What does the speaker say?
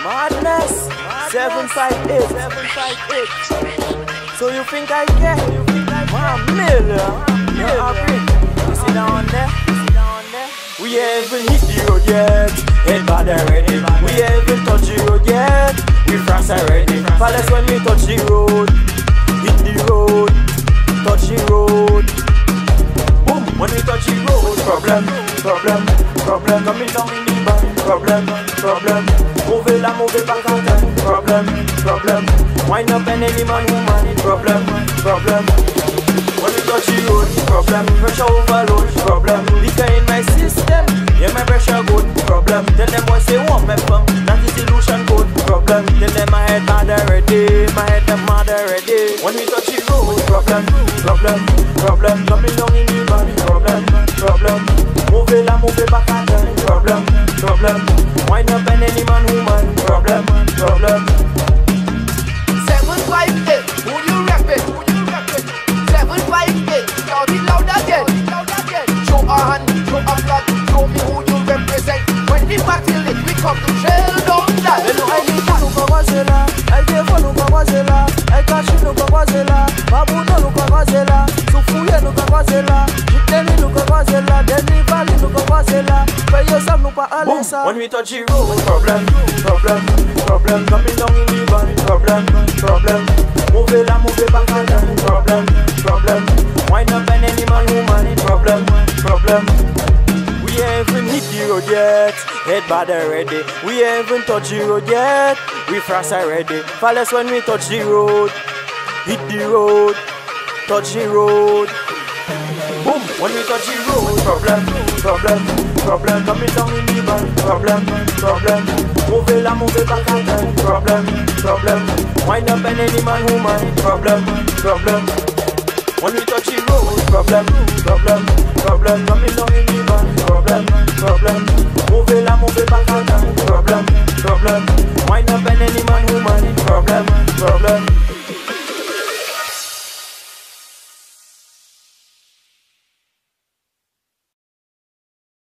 Madness, 758. So you think I care? 1 million? You see down there? We haven't hit the road yet. Head bad already. We haven't touched the road yet. We fast already. Palace when we touch the road. Hit the road. Touch the road. Boom. When we touch the road. Problem. Coming down in the band. Problem. Move it back and down. Problem. Wind up and any man woman. Problem. When we touch the road. Problem. Pressure overload. Problem. Liquor in my system. Yeah, my pressure good. Problem. Tell them boys say want me pump. That is illusion code. Problem. Tell them my head mad already. My head mad already. When we touch the road. Problem. Coming down in the band. Problem. Move it back and down. Problem. Wind up and any man woman. Problem. 758, who you rapping? 758, shout it loud again. Show a hand, show a flag, show me who you represent. When the battle is, we come to shell down that. I give follow Kwazela, I give follow Kwazela, I catch you no Kwazela, Babu no Kwazela, Sufuye no Kwazela, Jiteni no Kwazela, Deni Valley no Kwazela, Pay yourself no pa Alessa. When we touch the road, problem, coming down in the van, problem, move it back and down, problem, wind up and any man woman, problem. We haven't hit the road yet, head bad already. We haven't touched the road yet, we fast already. Palace when we touch the road, hit the road, touch the road. Boom, when we touch the road, problem, coming down in the van, problem, move it back and down, problem, wind up and any man woman, problem. When we touch the road, problem, coming down in the van, problem, move it back and down, problem.